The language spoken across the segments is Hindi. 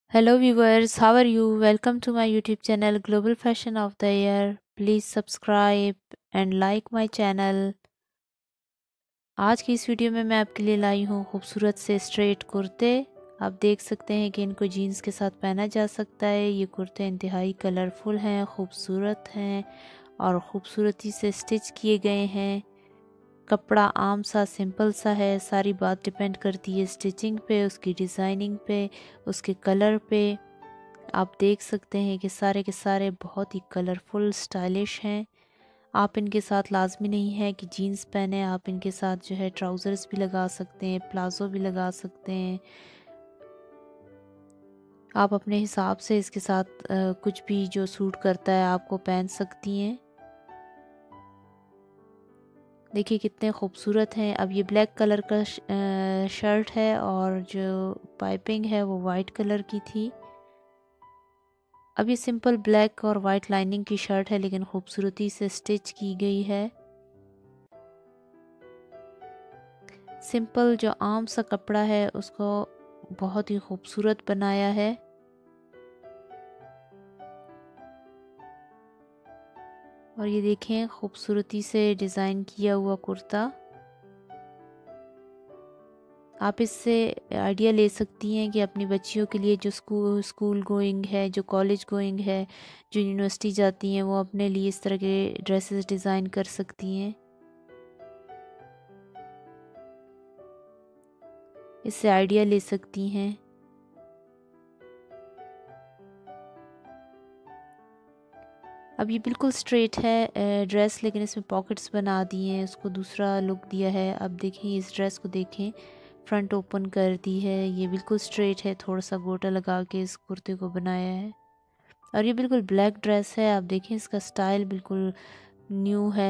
Hello viewers, how are you? Welcome to my YouTube channel Global Fashion of the Year. Please subscribe and like my channel. आज की इस वीडियो में मैं आपके लिए लाई हूँ खूबसूरत से स्ट्रेट कुर्ते। आप देख सकते हैं कि इनको जीन्स के साथ पहना जा सकता है। ये कुर्ते इंतहाई कलरफुल हैं, खूबसूरत हैं और ख़ूबसूरती से स्टिच किए गए हैं। कपड़ा आम सा सिंपल सा है। सारी बात डिपेंड करती है स्टिचिंग पे, उसकी डिज़ाइनिंग पे, उसके कलर पे। आप देख सकते हैं कि सारे के सारे बहुत ही कलरफुल स्टाइलिश हैं। आप इनके साथ लाजमी नहीं है कि जीन्स पहने, आप इनके साथ जो है ट्राउज़र्स भी लगा सकते हैं, प्लाज़ो भी लगा सकते हैं। आप अपने हिसाब से इसके साथ कुछ भी जो सूट करता है आपको पहन सकती हैं। देखिए कितने खूबसूरत हैं। अब ये ब्लैक कलर का शर्ट है और जो पाइपिंग है वो वाइट कलर की थी। अब ये सिंपल ब्लैक और वाइट लाइनिंग की शर्ट है लेकिन खूबसूरती से स्टिच की गई है। सिंपल जो आम सा कपड़ा है उसको बहुत ही खूबसूरत बनाया है। और ये देखें खूबसूरती से डिज़ाइन किया हुआ कुर्ता। आप इससे आइडिया ले सकती हैं कि अपनी बच्चियों के लिए जो स्कूल गोइंग है, जो कॉलेज गोइंग है, जो यूनिवर्सिटी जाती हैं, वो अपने लिए इस तरह के ड्रेसेस डिज़ाइन कर सकती हैं। इससे आइडिया ले सकती हैं। अब ये बिल्कुल स्ट्रेट है ड्रेस, लेकिन इसमें पॉकेट्स बना दिए हैं, उसको दूसरा लुक दिया है। अब देखें इस ड्रेस को देखें, फ्रंट ओपन कर दी है। ये बिल्कुल स्ट्रेट है, थोड़ा सा गोटा लगा के इस कुर्ते को बनाया है। और ये बिल्कुल ब्लैक ड्रेस है। आप देखें इसका स्टाइल बिल्कुल न्यू है।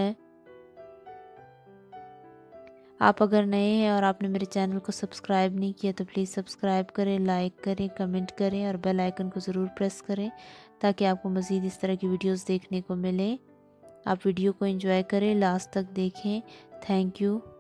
आप अगर नए हैं और आपने मेरे चैनल को सब्सक्राइब नहीं किया तो प्लीज़ सब्सक्राइब करें, लाइक करें, कमेंट करें और बेल आइकन को ज़रूर प्रेस करें ताकि आपको मज़ीद इस तरह की वीडियोस देखने को मिलें। आप वीडियो को एंजॉय करें, लास्ट तक देखें। Thank you.